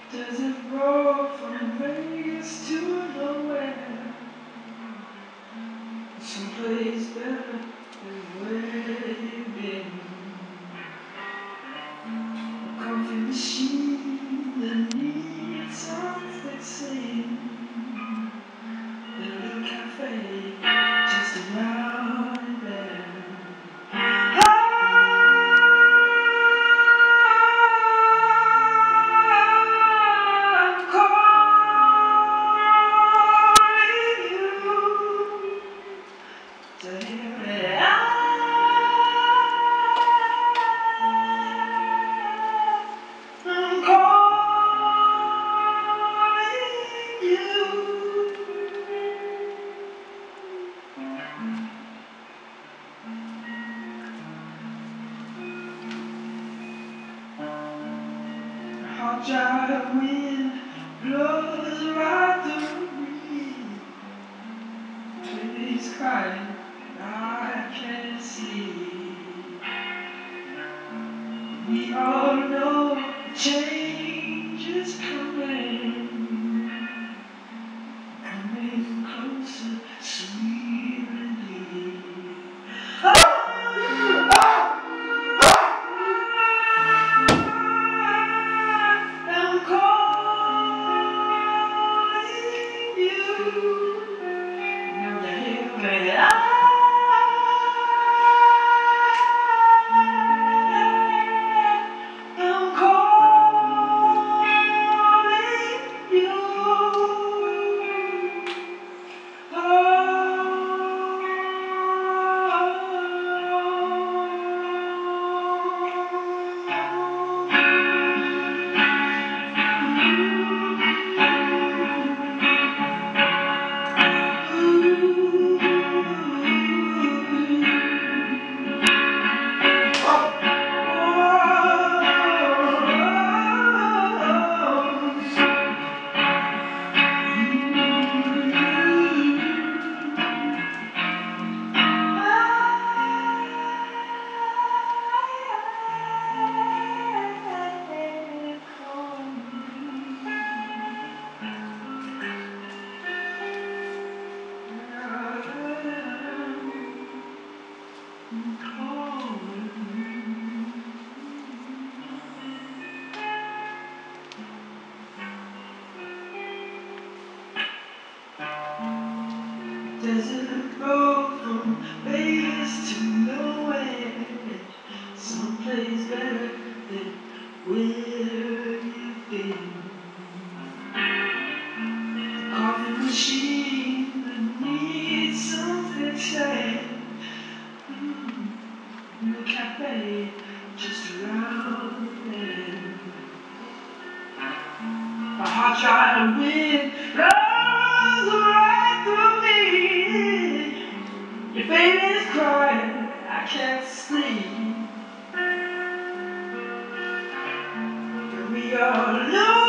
Does it roll from Vegas to nowhere? Someplace better than where you've been. A coffee machine that needs some fixing. A little cafe just around there. Hot dry wind blows right through me. Baby's crying and I can't see. We all know change is coming, coming closer, sweet relief. Does it go from Vegas to nowhere? Someplace better than where you've been. The coffee machine that needs some fixing. The cafe just around there. A hot dry wind blows right through me. Your baby's crying, I can't sleep. But we all know